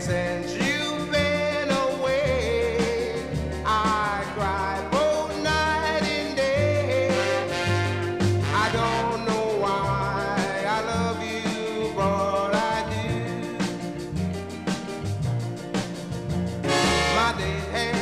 since you've been away, I cry both night and day. I don't know why I love you, but I do. My day has